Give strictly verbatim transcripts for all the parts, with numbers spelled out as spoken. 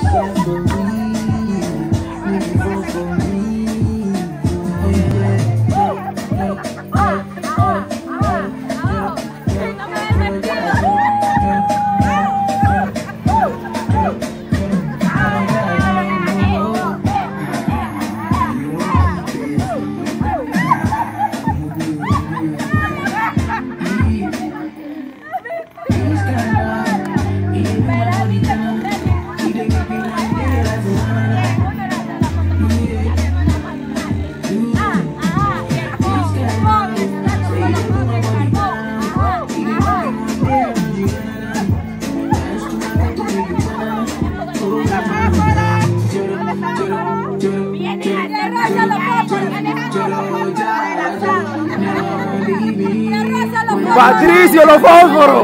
Patricio, los fósforos.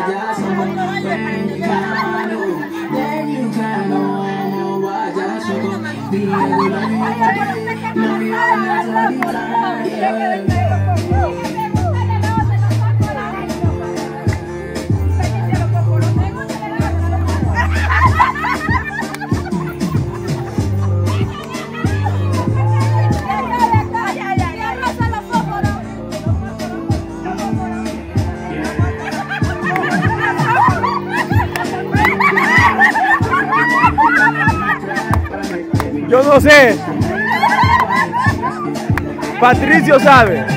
Yo no sé. Patricio sabe.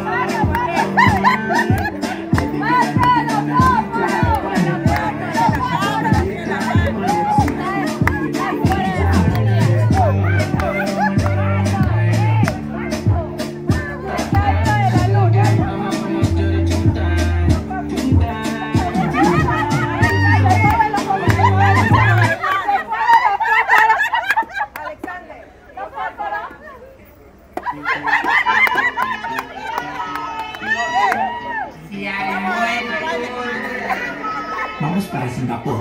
Vamos para Singapur.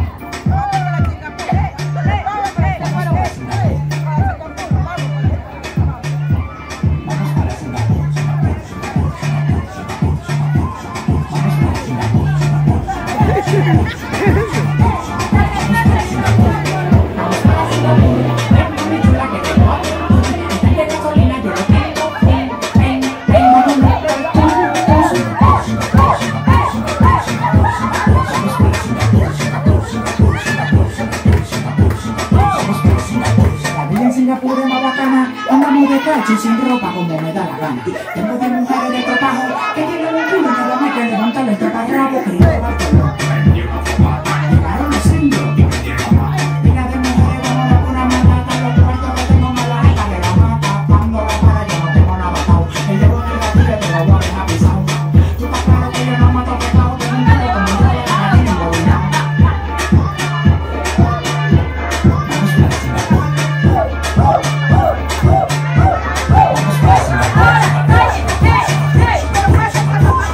Singapur es más bacana, andamos de cacho y sin ropa como me da la gana. Tengo de mujeres de trabajo que tienen un culo que me que levantar el taparrabo, querido Bartolo. Llegaron los indios. Mira de mujeres como la pura malata, los cuartos que tengo mala jeta que la mata. Cuando la para yo no tengo nada batado. El llevo en el gatillo te lo voy a dejar pisado. Tú estás claro que yo no mato pecado, que nunca le como yo le dejaré ni lo voy a. Vamos para Singapur.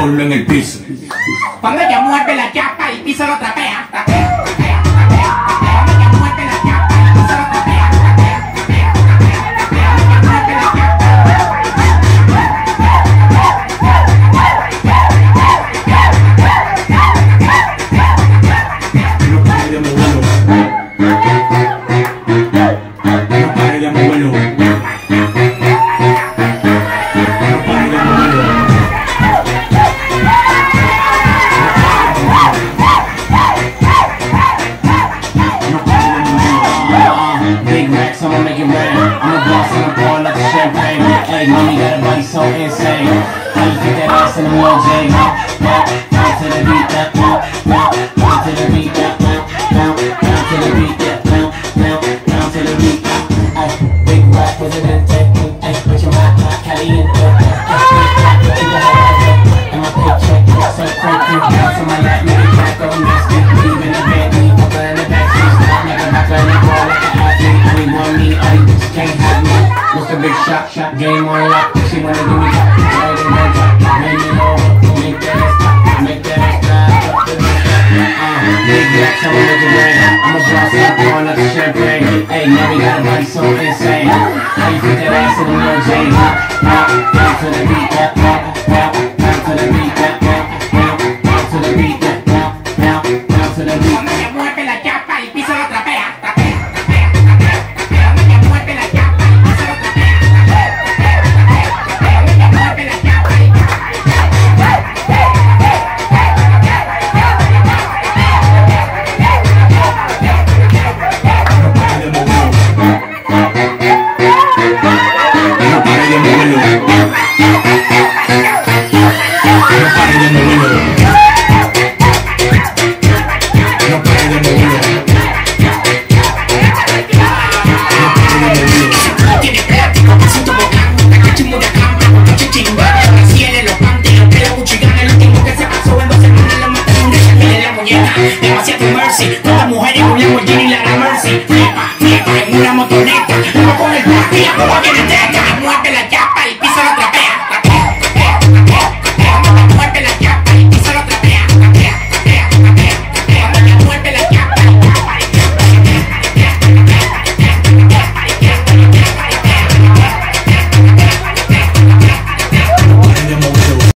ponlo en el piso. Cuando ella mueve la chapa y piso lo trapea, trapea, trapea, trapea, trapea. Cuando ella mueve la chapa y piso lo trapea, trapea, trapea, trapea, trapea. Cuando ella mueve la chapa. No pare de moverlo. No pare de moverlo. No pare de moverlo. Big racks, I'ma make it rain. I'm a boss and I'm pouring up the champagne. Hey, mommy got a body so insane. How you fit that ass in the little J? Down to the beat, that down, down, down to the beat, that down, down, down to the beat, that down, down, down to the beat. Ay, big rap presidente, ay, put your mouth hot, caliente. And my paycheck looks so crazy. So my lap make it back up nasty. Even the Bentley, up in the backseat, stop, make it back on the ball like an athlete. Only want me, all these bitches can't have me. Mister Big Shot, shot, game on lock. She wanna do me top, right in my top. Make it over, make that ass pop, make that ass slide up to the top. Uh, big racks, I'ma make it rain. I'm a boss, I'm pouring up the champagne. Hey, mommy got a body so insane. How you fit that ass in the little J? Down to the beat, that down, down, down to the beat, that down, down, down to the beat, that down, down, down to the beat. Cuando ella mueve la chapa y piso lo trapea, trapea, trapea, trapea, trapea. Cuando ella mueve la chapa y piso lo trapea, trapea, trapea, trapea, trapea. Cuando ella mueve la chapa y piso lo No pare de moverlo. No pare de moverlo. No pare de moverlo. No pare de moverlo. tiene plástico, pasito bocán, tacachimbo de cama, noche chingada, así él en los panties, los pelos cuchigan, el último que se pasó en dos semanas, lo mataron de Shakira en la muñeca, demasiado mercy, todas mujeres con Lamborghini la gran mercy, flipa, flipa, en una motoneta, no con el plástico, como viene teca, mueve la chapa y